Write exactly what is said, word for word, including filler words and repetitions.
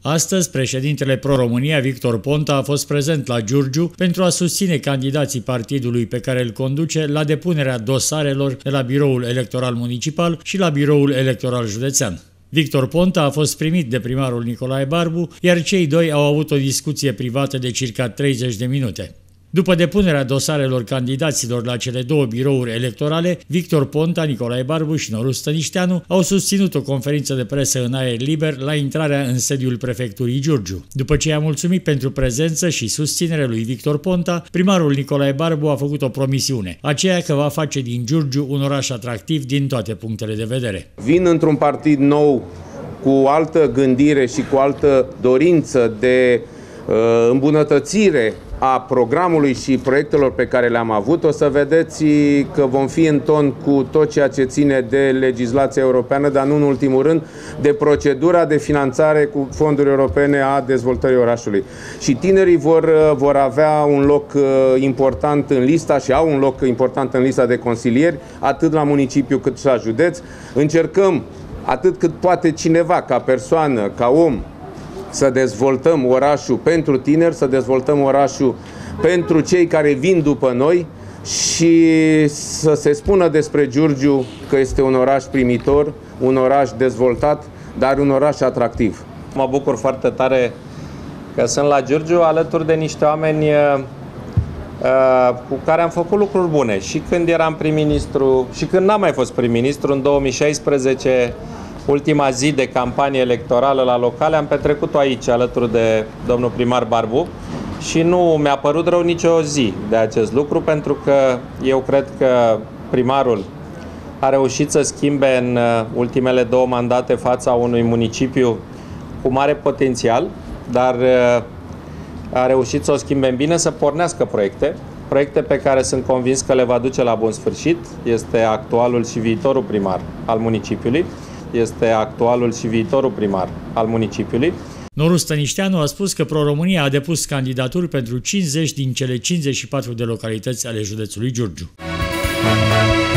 Astăzi, președintele Pro-România, Victor Ponta, a fost prezent la Giurgiu pentru a susține candidații partidului pe care îl conduce la depunerea dosarelor de la Biroul Electoral Municipal și la Biroul Electoral Județean. Victor Ponta a fost primit de primarul Nicolae Barbu, iar cei doi au avut o discuție privată de circa treizeci de minute. După depunerea dosarelor candidaților la cele două birouri electorale, Victor Ponta, Nicolae Barbu și Noru Stănișteanu au susținut o conferință de presă în aer liber la intrarea în sediul prefecturii Giurgiu. După ce i-a mulțumit pentru prezență și susținere lui Victor Ponta, primarul Nicolae Barbu a făcut o promisiune, aceea că va face din Giurgiu un oraș atractiv din toate punctele de vedere. Vin într-un partid nou cu altă gândire și cu altă dorință de uh, îmbunătățire a programului și proiectelor pe care le-am avut. O să vedeți că vom fi în ton cu tot ceea ce ține de legislația europeană, dar nu în ultimul rând de procedura de finanțare cu fonduri europene a dezvoltării orașului. Și tinerii vor, vor avea un loc important în lista și au un loc important în lista de consilieri, atât la municipiu cât și la județ. Încercăm atât cât poate cineva, ca persoană, ca om, să dezvoltăm orașul pentru tineri, să dezvoltăm orașul pentru cei care vin după noi și să se spună despre Giurgiu că este un oraș primitor, un oraș dezvoltat, dar un oraș atractiv. Mă bucur foarte tare că sunt la Giurgiu alături de niște oameni uh, cu care am făcut lucruri bune. Și când eram prim-ministru și când n-am mai fost prim-ministru, în două mii șaisprezece, ultima zi de campanie electorală la locale, am petrecut-o aici, alături de domnul primar Barbu, și nu mi-a părut rău nicio zi de acest lucru, pentru că eu cred că primarul a reușit să schimbe în ultimele două mandate fața unui municipiu cu mare potențial, dar a reușit să o schimbe în bine, să pornească proiecte, proiecte pe care sunt convins că le va duce la bun sfârșit. Este actualul și viitorul primar al municipiului. Este actualul și viitorul primar al municipiului. Noru Stănișteanu a spus că Pro-România a depus candidaturi pentru cincizeci din cele cincizeci și patru de localități ale județului Giurgiu.